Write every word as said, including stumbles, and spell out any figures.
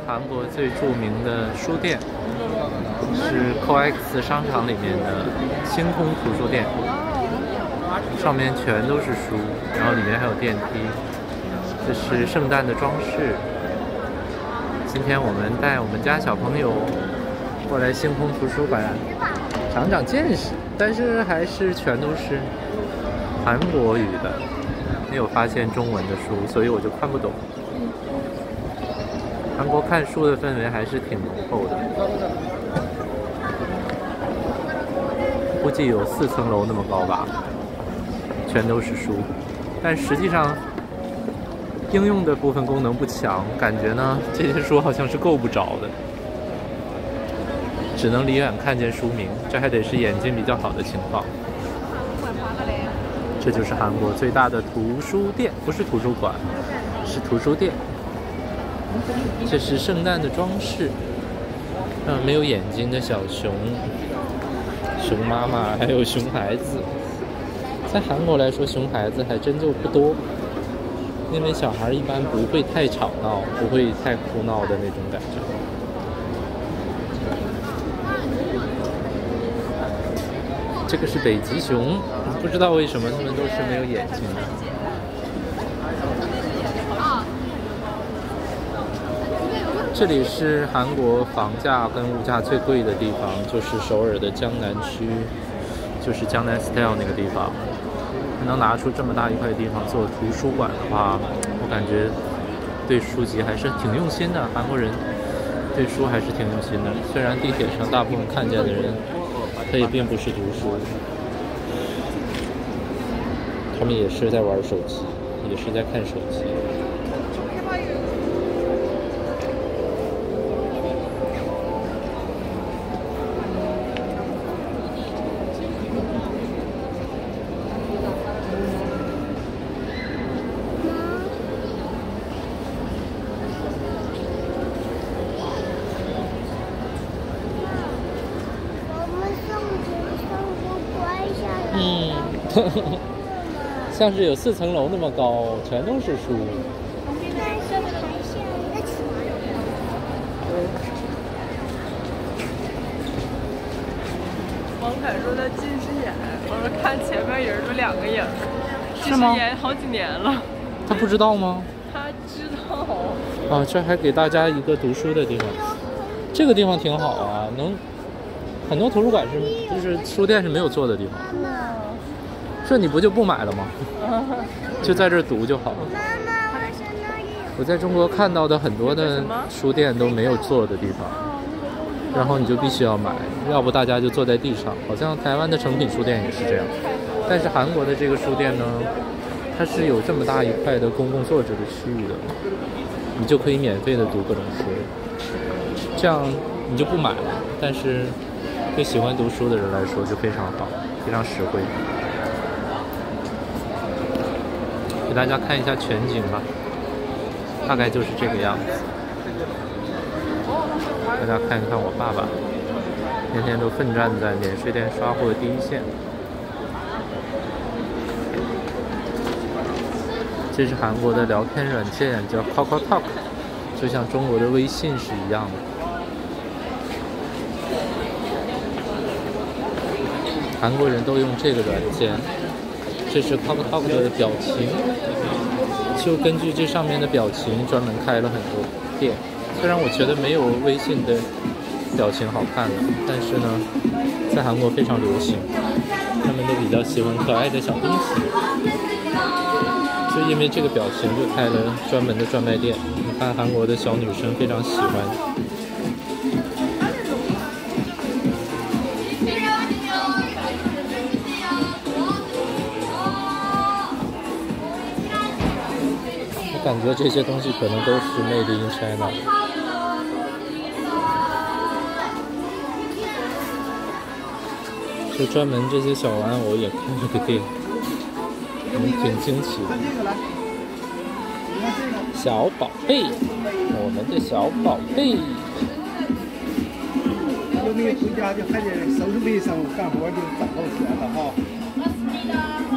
韩国最著名的书店，是 C O X 商场里面的星空图书店，上面全都是书，然后里面还有电梯。这是圣诞的装饰。今天我们带我们家小朋友过来星空图书馆长长见识，但是还是全都是韩国语的，没有发现中文的书，所以我就看不懂。韩国看书的氛围还是挺浓厚的，估计有四层楼那么高吧，全都是书，但实际上应用的部分功能不强，感觉呢这些书好像是够不着的，只能离远看见书名，这还得是眼睛比较好的情况。这就是韩国最大的图书店，不是图书馆，是图书店。这是圣诞的装饰，嗯，没有眼睛的小熊，熊妈妈还有熊孩子。在韩国来说，熊孩子还真就不多，因为小孩一般不会太吵闹，不会太哭闹的那种感觉。这个是北极熊，不知道为什么它们都是没有眼睛的。这里是韩国房价跟物价最贵的地方，就是首尔的江南区，就是江南 style 那个地方。能拿出这么大一块地方做图书馆的话，我感觉对书籍还是挺用心的。韩国人对书还是挺用心的，虽然地铁上大部分看见的人，他也并不是读书，他们也是在玩手机，也是在看手机。嗯，像是有四层楼那么高，全都是书。 王凯说他近视眼，我说看前面人都两个影，近视眼好几年了。 他不知道吗？ 他知道。 啊，这还给大家一个读书的地方，这个地方挺好啊，能。很多图书馆是就是书店是没有坐的地方，这你不就不买了吗？就在这儿读就好了。我在中国看到的很多的书店都没有坐的地方，然后你就必须要买，要不大家就坐在地上。好像台湾的诚品书店也是这样，但是韩国的这个书店呢，它是有这么大一块的公共坐着的区域的，你就可以免费的读各种书，这样你就不买了，但是对喜欢读书的人来说就非常好，非常实惠。给大家看一下全景吧，大概就是这个样子。大家看一看我爸爸，天天都奋战在免税店刷货的第一线。这是韩国的聊天软件，叫 KakaoTalk， 就像中国的微信是一样的。韩国人都用这个软件，这是 KakaoTalk 的表情，就根据这上面的表情专门开了很多店。虽然我觉得没有微信的表情好看的，但是呢，在韩国非常流行，他们都比较喜欢可爱的小东西，就因为这个表情就开了专门的专卖店。你看韩国的小女生非常喜欢。感觉这些东西可能都是 made in China。就专门这些小玩偶也开了个店，嗯，挺惊奇的。小宝贝，我们的小宝贝。 有没有回家就还得手指背上干活就找到钱了哈。